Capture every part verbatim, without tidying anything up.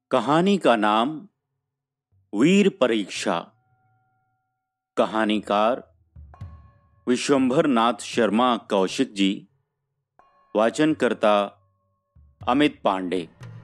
कहानी का नाम वीर परीक्षा। कहानीकार विश्वंभर नाथ शर्मा कौशिक जी। वाचनकर्ता अमित पांडे।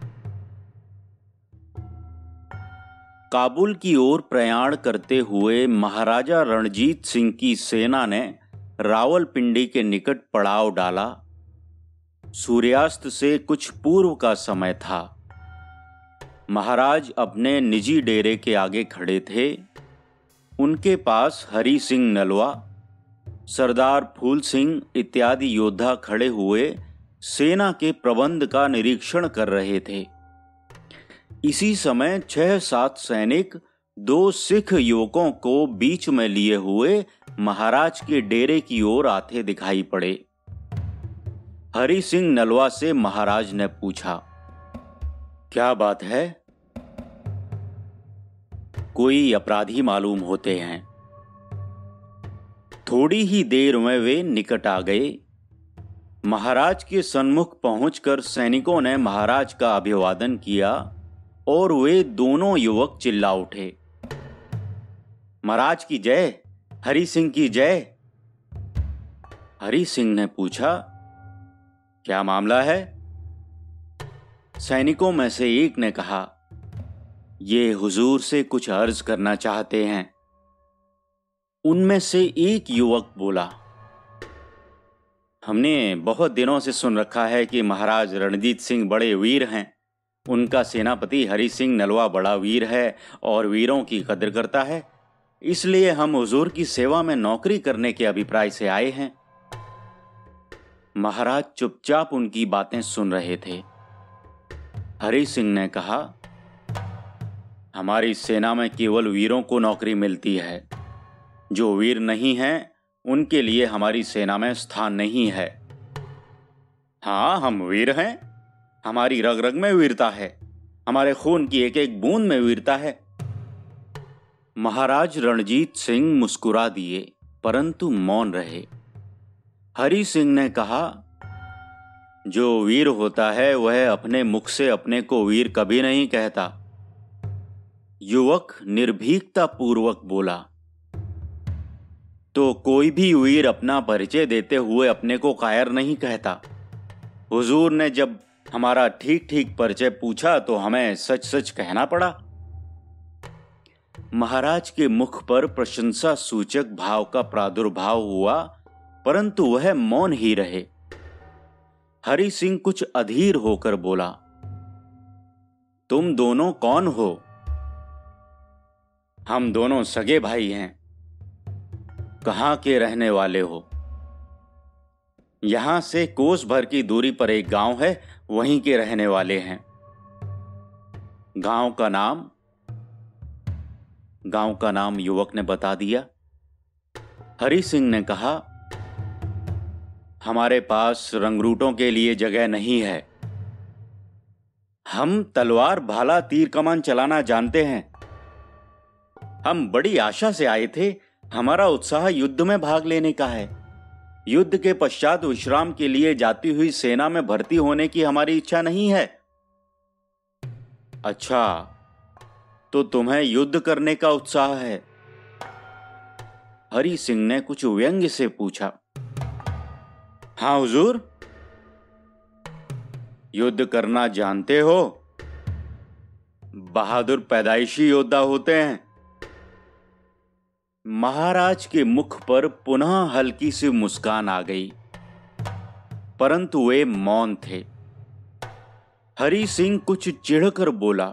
काबुल की ओर प्रयाण करते हुए महाराजा रणजीत सिंह की सेना ने रावलपिंडी के निकट पड़ाव डाला। सूर्यास्त से कुछ पूर्व का समय था। महाराज अपने निजी डेरे के आगे खड़े थे। उनके पास हरि सिंह नलवा, सरदार फूल सिंह इत्यादि योद्धा खड़े हुए सेना के प्रबंध का निरीक्षण कर रहे थे। इसी समय छह सात सैनिक दो सिख युवकों को बीच में लिए हुए महाराज के डेरे की ओर आते दिखाई पड़े। हरि सिंह नलवा से महाराज ने पूछा, क्या बात है? कोई अपराधी मालूम होते हैं। थोड़ी ही देर में वे निकट आ गए। महाराज के सन्मुख पहुंचकर सैनिकों ने महाराज का अभिवादन किया और वे दोनों युवक चिल्ला उठे, महाराज की जय, हरि सिंह की जय। हरि सिंह ने पूछा, क्या मामला है? सैनिकों में से एक ने कहा, ये हुजूर से कुछ अर्ज करना चाहते हैं। उनमें से एक युवक बोला, हमने बहुत दिनों से सुन रखा है कि महाराज रणजीत सिंह बड़े वीर हैं। उनका सेनापति हरि सिंह नलवा बड़ा वीर है और वीरों की कदर करता है। इसलिए हम हुजूर की सेवा में नौकरी करने के अभिप्राय से आए हैं। महाराज चुपचाप उनकी बातें सुन रहे थे। हरि सिंह ने कहा, हमारी सेना में केवल वीरों को नौकरी मिलती है। जो वीर नहीं हैं, उनके लिए हमारी सेना में स्थान नहीं है। हाँ, हम वीर हैं। हमारी रग रग में वीरता है। हमारे खून की एक एक बूंद में वीरता है। महाराज रणजीत सिंह मुस्कुरा दिए, परंतु मौन रहे। हरि सिंह ने कहा, जो वीर होता है वह अपने मुख से अपने को वीर कभी नहीं कहता। युवक निर्भीकता पूर्वक बोला, तो कोई भी वीर अपना परिचय देते हुए अपने को कायर नहीं कहता। हुजूर ने जब हमारा ठीक ठीक परिचय पूछा तो हमें सच सच कहना पड़ा। महाराज के मुख पर प्रशंसा सूचक भाव का प्रादुर्भाव हुआ, परंतु वह मौन ही रहे। हरि सिंह कुछ अधीर होकर बोला, तुम दोनों कौन हो? हम दोनों सगे भाई हैं। कहां के रहने वाले हो? यहां से कोस भर की दूरी पर एक गांव है, वहीं के रहने वाले हैं। गांव का नाम? गांव का नाम युवक ने बता दिया। हरि सिंह ने कहा, हमारे पास रंगरूटों के लिए जगह नहीं है। हम तलवार, भाला, तीर कमान चलाना जानते हैं। हम बड़ी आशा से आए थे। हमारा उत्साह युद्ध में भाग लेने का है। युद्ध के पश्चात विश्राम के लिए जाती हुई सेना में भर्ती होने की हमारी इच्छा नहीं है। अच्छा, तो तुम्हें युद्ध करने का उत्साह है? हरि सिंह ने कुछ व्यंग्य से पूछा। हाँ हुजूर। युद्ध करना जानते हो? बहादुर पैदाइशी योद्धा होते हैं। महाराज के मुख पर पुनः हल्की सी मुस्कान आ गई, परंतु वे मौन थे। हरि सिंह कुछ चिढ़कर बोला,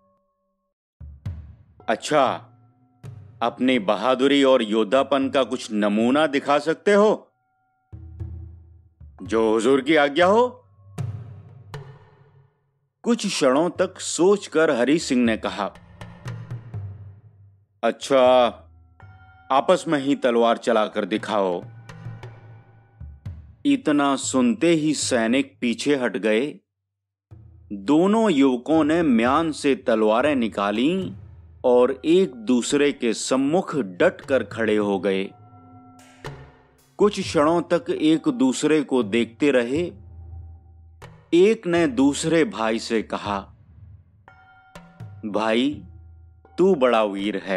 अच्छा, अपनी बहादुरी और योद्धापन का कुछ नमूना दिखा सकते हो? जो हुजूर की आज्ञा हो। कुछ क्षणों तक सोचकर हरि सिंह ने कहा, अच्छा, आपस में ही तलवार चलाकर दिखाओ। इतना सुनते ही सैनिक पीछे हट गए। दोनों युवकों ने म्यान से तलवारें निकाली और एक दूसरे के सम्मुख डट कर खड़े हो गए। कुछ क्षणों तक एक दूसरे को देखते रहे। एक ने दूसरे भाई से कहा, भाई तू बड़ा वीर है।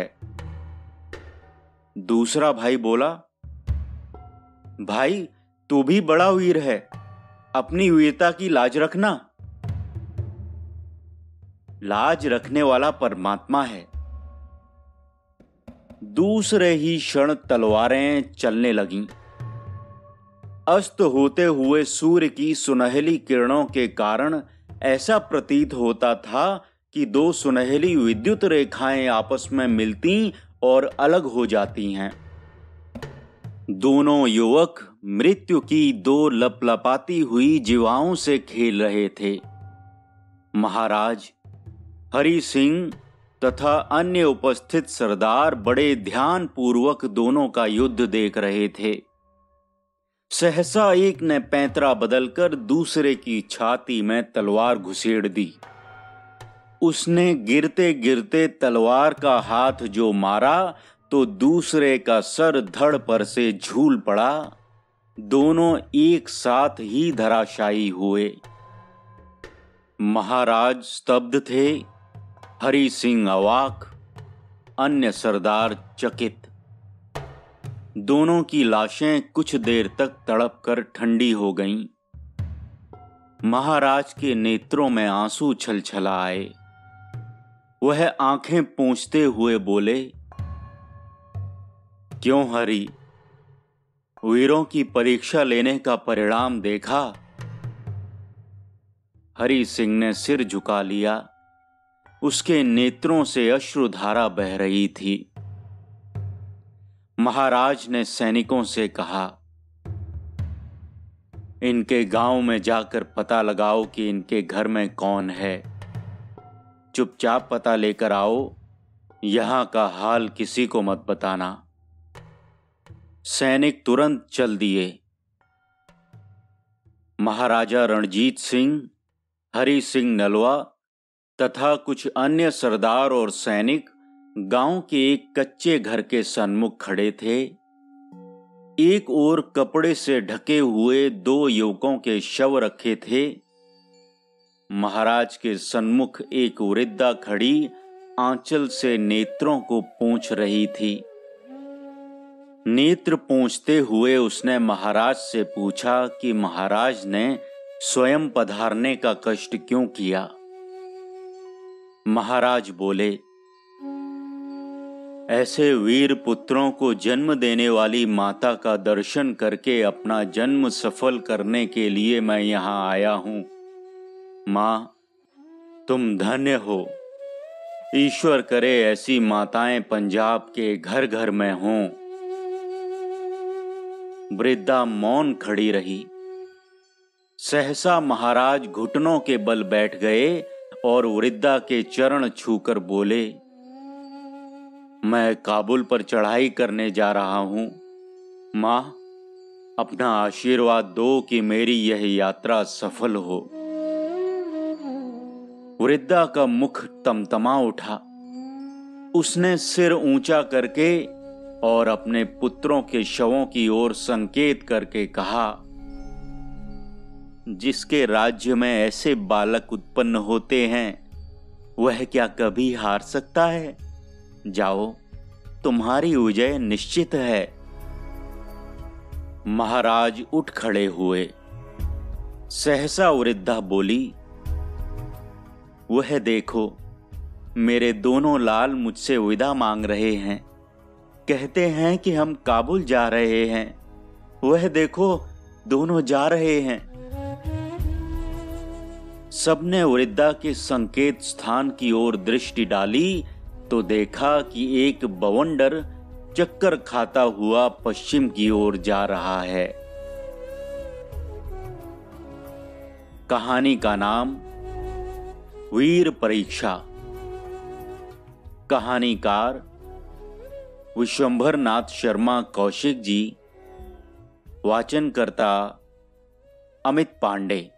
दूसरा भाई बोला, भाई तू भी बड़ा वीर है, अपनी वीरता की लाज रखना। लाज रखने वाला परमात्मा है। दूसरे ही क्षण तलवारें चलने लगीं। अस्त होते हुए सूर्य की सुनहली किरणों के कारण ऐसा प्रतीत होता था कि दो सुनहली विद्युत रेखाएं आपस में मिलती और अलग हो जाती हैं। दोनों युवक मृत्यु की दो लपलपाती हुई जीवाओं से खेल रहे थे। महाराज हरि सिंह तथा अन्य उपस्थित सरदार बड़े ध्यान पूर्वक दोनों का युद्ध देख रहे थे। सहसा एक ने पैंतरा बदलकर दूसरे की छाती में तलवार घुसेड़ दी। उसने गिरते गिरते तलवार का हाथ जो मारा तो दूसरे का सर धड़ पर से झूल पड़ा। दोनों एक साथ ही धराशायी हुए। महाराज स्तब्ध थे, हरि सिंह अवाक, अन्य सरदार चकित। दोनों की लाशें कुछ देर तक तड़प कर ठंडी हो गईं। महाराज के नेत्रों में आंसू छलछला आए। वह आंखें पोंछते हुए बोले, क्यों हरि, वीरों की परीक्षा लेने का परिणाम देखा? हरि सिंह ने सिर झुका लिया। उसके नेत्रों से अश्रुधारा बह रही थी। महाराज ने सैनिकों से कहा, इनके गांव में जाकर पता लगाओ कि इनके घर में कौन है। चुपचाप पता लेकर आओ, यहां का हाल किसी को मत बताना। सैनिक तुरंत चल दिए। महाराजा रणजीत सिंह, हरि सिंह नलवा तथा कुछ अन्य सरदार और सैनिक गांव के एक कच्चे घर के सन्मुख खड़े थे। एक ओर कपड़े से ढके हुए दो युवकों के शव रखे थे। महाराज के सन्मुख एक वृद्धा खड़ी आंचल से नेत्रों को पोंछ रही थी। नेत्र पोंछते हुए उसने महाराज से पूछा कि महाराज ने स्वयं पधारने का कष्ट क्यों किया। महाराज बोले, ऐसे वीर पुत्रों को जन्म देने वाली माता का दर्शन करके अपना जन्म सफल करने के लिए मैं यहां आया हूं। मां, तुम धन्य हो। ईश्वर करे ऐसी माताएं पंजाब के घर घर में हों। वृद्धा मौन खड़ी रही। सहसा महाराज घुटनों के बल बैठ गए और वृद्धा के चरण छूकर बोले, मैं काबुल पर चढ़ाई करने जा रहा हूं। मां, अपना आशीर्वाद दो कि मेरी यह यात्रा सफल हो। वृद्धा का मुख तमतमा उठा। उसने सिर ऊंचा करके और अपने पुत्रों के शवों की ओर संकेत करके कहा, जिसके राज्य में ऐसे बालक उत्पन्न होते हैं वह क्या कभी हार सकता है? जाओ, तुम्हारी विजय निश्चित है। महाराज उठ खड़े हुए। सहसा वृद्धा बोली, वह देखो, मेरे दोनों लाल मुझसे विदा मांग रहे हैं। कहते हैं कि हम काबुल जा रहे हैं। वह देखो, दोनों जा रहे हैं। सबने वृद्धा के संकेत स्थान की ओर दृष्टि डाली तो देखा कि एक बवंडर चक्कर खाता हुआ पश्चिम की ओर जा रहा है। कहानी का नाम वीर परीक्षा। कहानीकार विश्वंभर नाथ शर्मा कौशिक जी। वाचनकर्ता अमित पांडे।